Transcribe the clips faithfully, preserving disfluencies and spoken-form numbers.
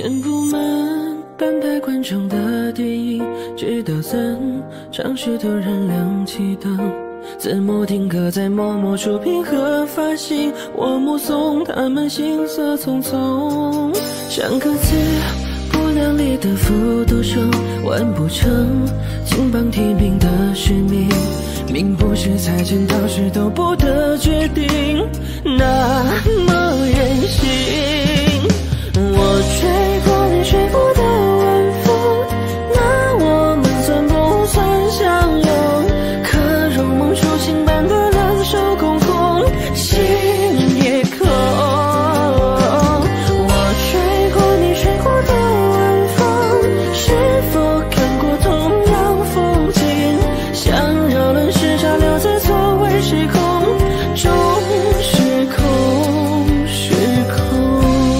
填不满半排观众的电影，直到散场时突然亮起灯，字幕定格在默默触屏和发行，我目送他们行色匆匆，像个字不量力的复读生，完不成金榜题名的使命，命不是财神到时都不得决定，那么任性。我吹过你吹过的晚风，那我们算不算相拥？可如梦初醒般的两手空空，心也空。我吹过你吹过的晚风，是否看过同样风景？想绕轮时差留在错位时空中，时空时空。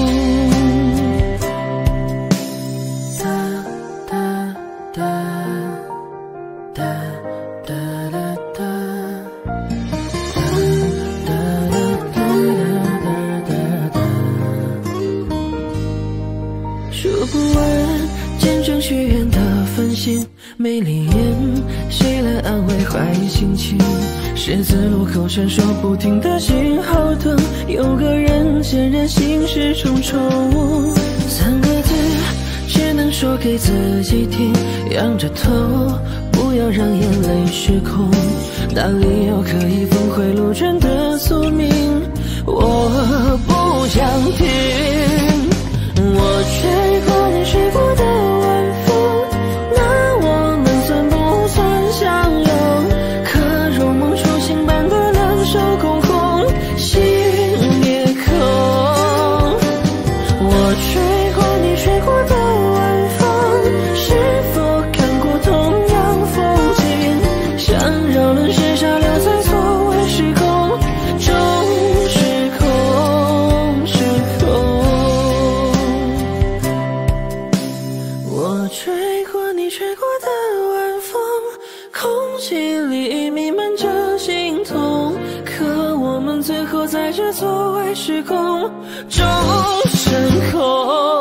数不完见证许愿的繁星，没灵验，谁来安慰坏心情？十字路口闪烁不停的信号灯，有个人显然心事重重。三个字只能说给自己听，仰着头，不要让眼泪失控。哪里有可以峰回路转的宿命？我不想听。我吹过你吹过的晚风，那我们算不算相拥？可如梦初醒般的两手空空，心也空。我吹过你吹过的晚风，是否看过同样风景？想绕轮时差留在错位时空中，时空时空。我吹过你吹过的晚风，空气里弥漫着心痛，可我们最后在这错位时空中升空。